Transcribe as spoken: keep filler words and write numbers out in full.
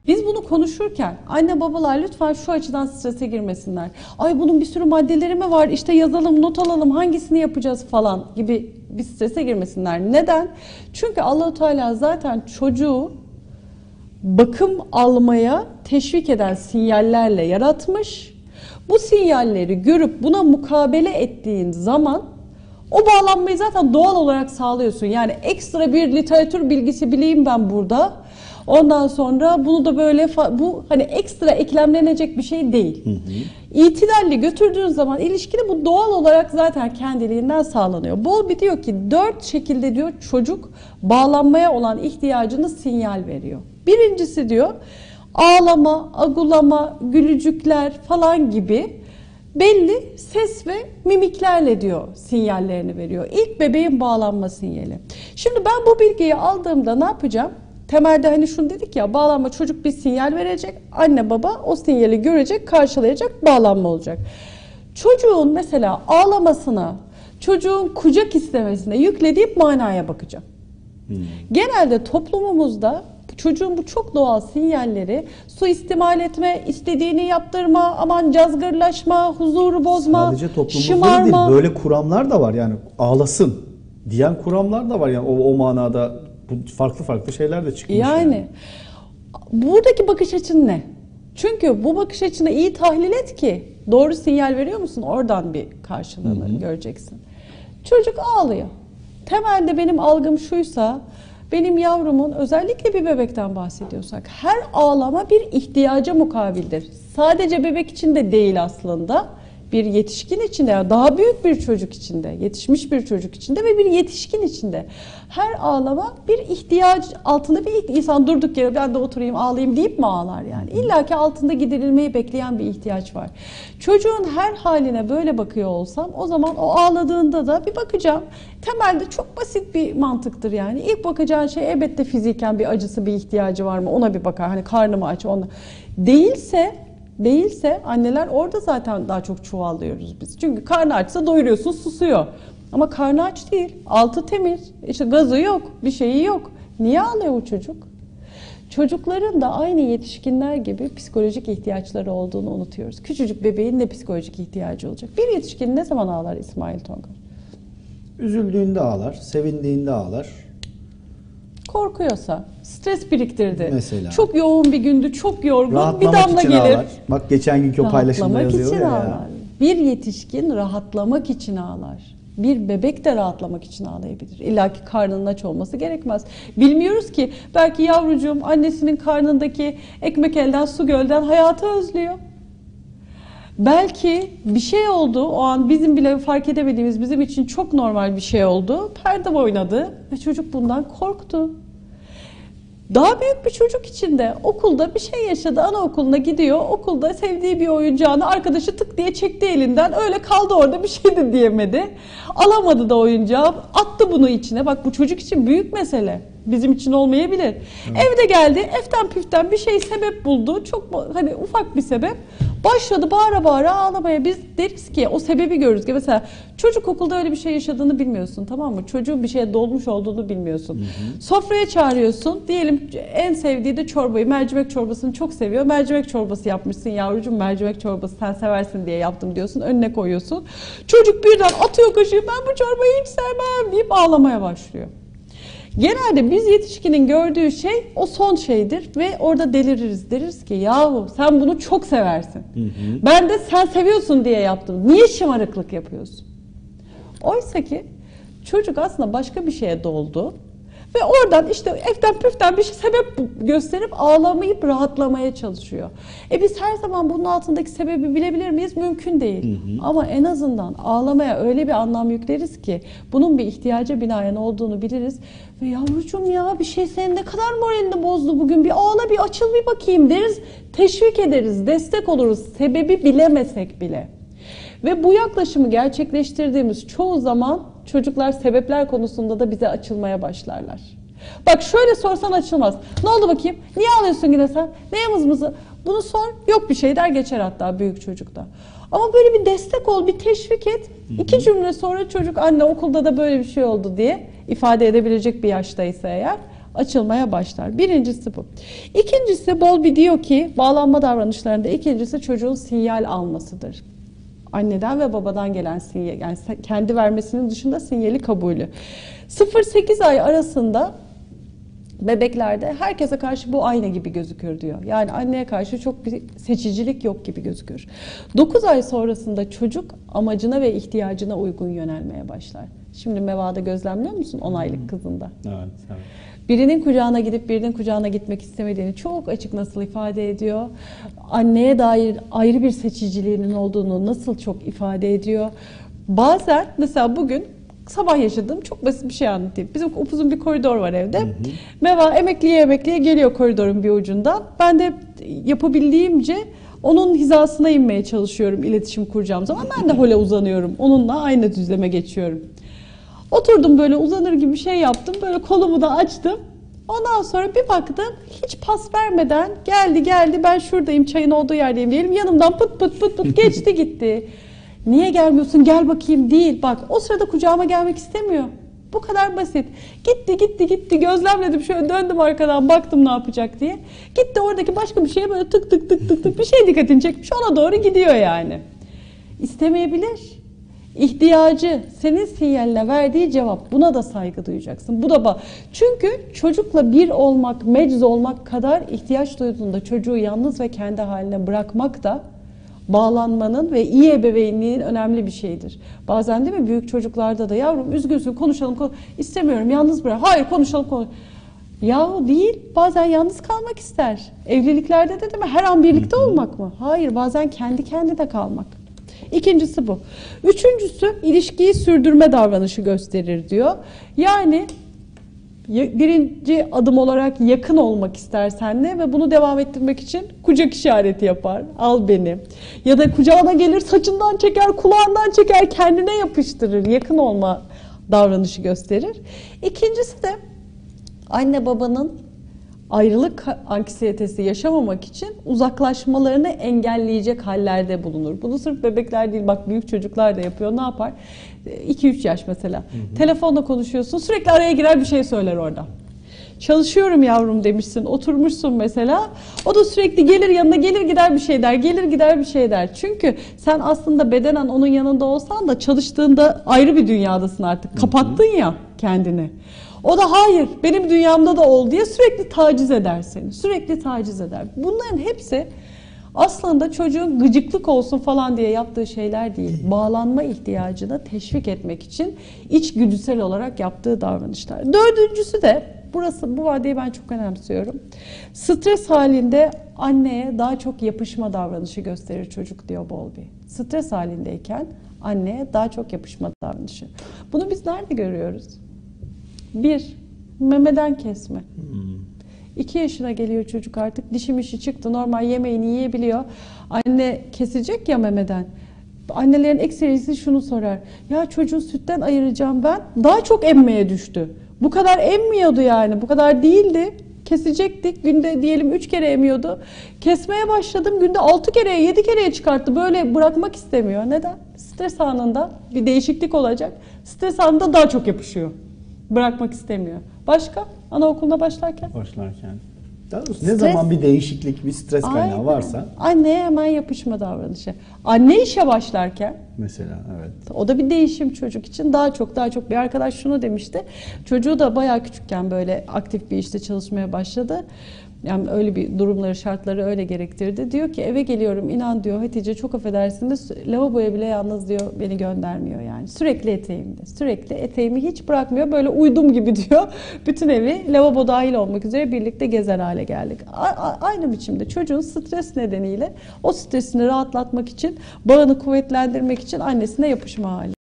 Biz bunu konuşurken anne babalar lütfen şu açıdan strese girmesinler. Ay bunun bir sürü maddeleri mi var? İşte yazalım, not alalım, hangisini yapacağız falan gibi bir strese girmesinler. Neden? Çünkü Allah-u Teala zaten çocuğu bakım almaya teşvik eden sinyallerle yaratmış. Bu sinyalleri görüp buna mukabele ettiğin zaman o bağlanmayı zaten doğal olarak sağlıyorsun. Yani ekstra bir literatür bilgisi bileyim ben burada. Ondan sonra bunu da böyle bu hani ekstra eklemlenecek bir şey değil. Hı hı. İtidalli götürdüğün zaman ilişkide bu doğal olarak zaten kendiliğinden sağlanıyor. Bowlby diyor ki dört şekilde diyor çocuk bağlanmaya olan ihtiyacını sinyal veriyor. Birincisi diyor ağlama, agulama, gülücükler falan gibi belli ses ve mimiklerle diyor sinyallerini veriyor. İlk bebeğin bağlanma sinyali. Şimdi ben bu bilgiyi aldığımda ne yapacağım? Temelde hani şunu dedik ya, bağlanma, çocuk bir sinyal verecek, anne baba o sinyali görecek, karşılayacak, bağlanma olacak. Çocuğun mesela ağlamasına, çocuğun kucak istemesine yüklediğim manaya bakacağım. Hmm. Genelde toplumumuzda çocuğun bu çok doğal sinyalleri suistimal etme, istediğini yaptırma, aman cazgırlaşma, huzuru bozma, sadece toplumumuzda şımarma. değil, böyle kuramlar da var yani, ağlasın diyen kuramlar da var yani, o, o manada bu farklı farklı şeyler de çıkmış. Yani, yani buradaki bakış açın ne? Çünkü bu bakış açını iyi tahlil et ki doğru sinyal veriyor musun? Oradan bir karşılığını Hı-hı. göreceksin. Çocuk ağlıyor. Temelde benim algım şuysa, benim yavrumun, özellikle bir bebekten bahsediyorsak, her ağlama bir ihtiyaca mukabildir. Sadece bebek için de değil aslında. Bir yetişkin içinde, daha büyük bir çocuk içinde, yetişmiş bir çocuk içinde ve bir yetişkin içinde. Her ağlama bir ihtiyaç altında, bir insan durduk yere ben de oturayım ağlayayım deyip mi ağlar yani? İlla ki altında giderilmeyi bekleyen bir ihtiyaç var. Çocuğun her haline böyle bakıyor olsam, o zaman o ağladığında da bir bakacağım. Temelde çok basit bir mantıktır yani. İlk bakacağın şey elbette fiziken bir acısı, bir ihtiyacı var mı ona bir bakar. Hani karnımı aç, ona. Değilse Değilse anneler orada zaten daha çok çuvallıyoruz biz. Çünkü karnı açsa doyuruyorsun, susuyor. Ama karnı aç değil, altı temiz, işte gazı yok, bir şeyi yok. Niye ağlıyor bu çocuk? Çocukların da aynı yetişkinler gibi psikolojik ihtiyaçları olduğunu unutuyoruz. Küçücük bebeğin de psikolojik ihtiyacı olacak. Bir yetişkin ne zaman ağlar İsmail Tongar? Üzüldüğünde ağlar, sevindiğinde ağlar. Korkuyorsa, stres biriktirdi. Mesela. Çok yoğun bir gündü, çok yorgun, rahatlamak bir damla için gelir. Ağlar. Bak geçen günkü o paylaşımda yazıyor ya. Ağlar. Bir yetişkin rahatlamak için ağlar. Bir bebek de rahatlamak için ağlayabilir. İlla ki karnının aç olması gerekmez. Bilmiyoruz ki, belki yavrucuğum annesinin karnındaki ekmek elden su gölden hayatı özlüyor. Belki bir şey oldu, o an bizim bile fark edemediğimiz, bizim için çok normal bir şey oldu. Perde oynadı ve çocuk bundan korktu. Daha büyük bir çocuk için de okulda bir şey yaşadı, anaokuluna gidiyor, okulda sevdiği bir oyuncağını arkadaşı tık diye çekti elinden, öyle kaldı orada, bir şey de diyemedi. Alamadı da oyuncağı, attı bunu içine. Bak bu çocuk için büyük mesele. Bizim için olmayabilir. Evet. Evde geldi, eften püften bir şey sebep buldu. Çok hani ufak bir sebep. Başladı bağıra bağıra ağlamaya. Biz deriz ki o sebebi görürüz ki mesela çocuk okulda öyle bir şey yaşadığını bilmiyorsun, tamam mı? Çocuğun bir şeye dolmuş olduğunu bilmiyorsun. Hı hı. Sofraya çağırıyorsun. Diyelim en sevdiği de çorbayı, mercimek çorbasını çok seviyor. Mercimek çorbası yapmışsın yavrucuğum, mercimek çorbası sen seversin diye yaptım diyorsun. Önüne koyuyorsun. Çocuk birden atıyor kaşığı, ben bu çorbayı hiç sevmem deyip ağlamaya başlıyor. Genelde biz yetişkinin gördüğü şey o son şeydir ve orada deliririz. Deriz ki yahu sen bunu çok seversin. Hı hı. Ben de sen seviyorsun diye yaptım. Niye şımarıklık yapıyorsun? Oysa ki çocuk aslında başka bir şeye doldu. Ve oradan işte eften püften bir şey sebep gösterip ağlamayıp rahatlamaya çalışıyor. E biz her zaman bunun altındaki sebebi bilebilir miyiz? Mümkün değil. Hı hı. Ama en azından ağlamaya öyle bir anlam yükleriz ki bunun bir ihtiyaca binaen olduğunu biliriz. Ve yavrucuğum ya bir şey senin ne kadar moralini bozdu bugün, bir ağla, bir açıl, bir bakayım deriz. Teşvik ederiz, destek oluruz sebebi bilemesek bile. Ve bu yaklaşımı gerçekleştirdiğimiz çoğu zaman çocuklar sebepler konusunda da bize açılmaya başlarlar. Bak şöyle sorsan açılmaz. Ne oldu bakayım? Niye ağlıyorsun yine sen? Neye mızmızı? Bunu sor, yok bir şey der geçer hatta büyük çocukta. Ama böyle bir destek ol, bir teşvik et. İki cümle sonra çocuk anne okulda da böyle bir şey oldu diye ifade edebilecek bir yaştaysa eğer açılmaya başlar. Birincisi bu. İkincisi Bowlby diyor ki bağlanma davranışlarında ikincisi çocuğun sinyal almasıdır. Anneden ve babadan gelen sinyal, yani kendi vermesinin dışında sinyali kabulü. sıfır sekiz ay arasında bebeklerde herkese karşı bu aynı gibi gözükür diyor. Yani anneye karşı çok bir seçicilik yok gibi gözükür. dokuz ay sonrasında çocuk amacına ve ihtiyacına uygun yönelmeye başlar. Şimdi Meva'da gözlemliyor musun on aylık kızında? Evet, evet. Birinin kucağına gidip birinin kucağına gitmek istemediğini çok açık nasıl ifade ediyor. Anneye dair ayrı bir seçiciliğinin olduğunu nasıl çok ifade ediyor. Bazen mesela bugün sabah yaşadığım çok basit bir şey anlatayım. Bizim upuzun bir koridor var evde. Hı hı. Meva emekliye emekliye geliyor koridorun bir ucundan. Ben de yapabildiğimce onun hizasına inmeye çalışıyorum iletişim kuracağım zaman. Ben de hole uzanıyorum. Onunla aynı düzleme geçiyorum. Oturdum böyle uzanır gibi bir şey yaptım. Böyle kolumu da açtım. Ondan sonra bir baktım hiç pas vermeden geldi geldi ben şuradayım çayın olduğu yerdeyim diyelim. Yanımdan pıt pıt pıt pıt geçti gitti. Niye gelmiyorsun gel bakayım değil. Bak o sırada kucağıma gelmek istemiyor. Bu kadar basit. Gitti gitti gitti gözlemledim şöyle döndüm arkadan baktım ne yapacak diye. Gitti oradaki başka bir şeye böyle tık tık tık tık tık bir şey dikkatini çekmiş ona doğru gidiyor yani. İstemeyebilir. İhtiyacı, senin sinyaline verdiği cevap buna da saygı duyacaksın. Bu da bak. Çünkü çocukla bir olmak, mecz olmak kadar ihtiyaç duyduğunda çocuğu yalnız ve kendi haline bırakmak da bağlanmanın ve iyi ebeveynliğin önemli bir şeyidir. Bazen değil mi büyük çocuklarda da yavrum üzgünsün konuşalım, konuş istemiyorum yalnız bırak. Hayır konuşalım konuş. Yahu değil bazen yalnız kalmak ister. Evliliklerde de değil mi her an birlikte olmak mı? Hayır bazen kendi kendine kalmak. İkincisi bu. Üçüncüsü ilişkiyi sürdürme davranışı gösterir diyor. Yani birinci adım olarak yakın olmak ister seninle ve bunu devam ettirmek için kucak işareti yapar. Al beni. Ya da kucağına gelir saçından çeker, kulağından çeker, kendine yapıştırır. Yakın olma davranışı gösterir. İkincisi de anne babanın ayrılık anksiyetesi yaşamamak için uzaklaşmalarını engelleyecek hallerde bulunur. Bunu sırf bebekler değil bak büyük çocuklar da yapıyor. Ne yapar? iki üç yaş mesela. Hı hı. Telefonla konuşuyorsun sürekli araya girer bir şey söyler orada. Çalışıyorum yavrum demişsin oturmuşsun mesela. O da sürekli gelir yanına gelir gider bir şey der. Gelir gider bir şey der. Çünkü sen aslında bedenen onun yanında olsan da çalıştığında ayrı bir dünyadasın artık. Hı hı. Kapattın ya kendini. O da hayır benim dünyamda da ol diye sürekli taciz eder seni. Sürekli taciz eder. Bunların hepsi aslında çocuğun gıcıklık olsun falan diye yaptığı şeyler değil. Bağlanma ihtiyacını teşvik etmek için içgüdüsel olarak yaptığı davranışlar. Dördüncüsü de burası bu vaddeyi ben çok önemsiyorum. Stres halinde anneye daha çok yapışma davranışı gösterir çocuk diyor Bowlby. Stres halindeyken anneye daha çok yapışma davranışı. Bunu biz nerede görüyoruz? Bir, memeden kesme. Hmm. İki yaşına geliyor çocuk artık. Dişim işi çıktı. Normal yemeğini yiyebiliyor. Anne kesecek ya memeden. Annelerin ekserisi şunu sorar. Ya çocuğu sütten ayıracağım ben. Daha çok emmeye düştü. Bu kadar emmiyordu yani. Bu kadar değildi. Kesecektik. Günde diyelim üç kere emiyordu. Kesmeye başladım. Günde altı kereye, yedi kereye çıkarttı. Böyle bırakmak istemiyor. Neden? Stres anında bir değişiklik olacak. Stres anında daha çok yapışıyor. Bırakmak istemiyor. Başka? Anaokuluna başlarken? Başlarken. Daha doğrusu ne zaman bir değişiklik, bir stres kaynağı Aynen. varsa. Anneye hemen yapışma davranışı. Anne işe başlarken. Mesela evet. O da bir değişim çocuk için. Daha çok daha çok bir arkadaş şunu demişti. Çocuğu da bayağı küçükken böyle aktif bir işte çalışmaya başladı. Yani öyle bir durumları, şartları öyle gerektirdi. Diyor ki eve geliyorum inan diyor Hatice çok affedersiniz lavaboya bile yalnız diyor beni göndermiyor yani. Sürekli eteğimde. Sürekli eteğimi hiç bırakmıyor. Böyle uydum gibi diyor. Bütün evi lavabo dahil olmak üzere birlikte gezer hale geldik. A- aynı biçimde çocuğun stres nedeniyle o stresini rahatlatmak için, bağını kuvvetlendirmek için annesine yapışma hali.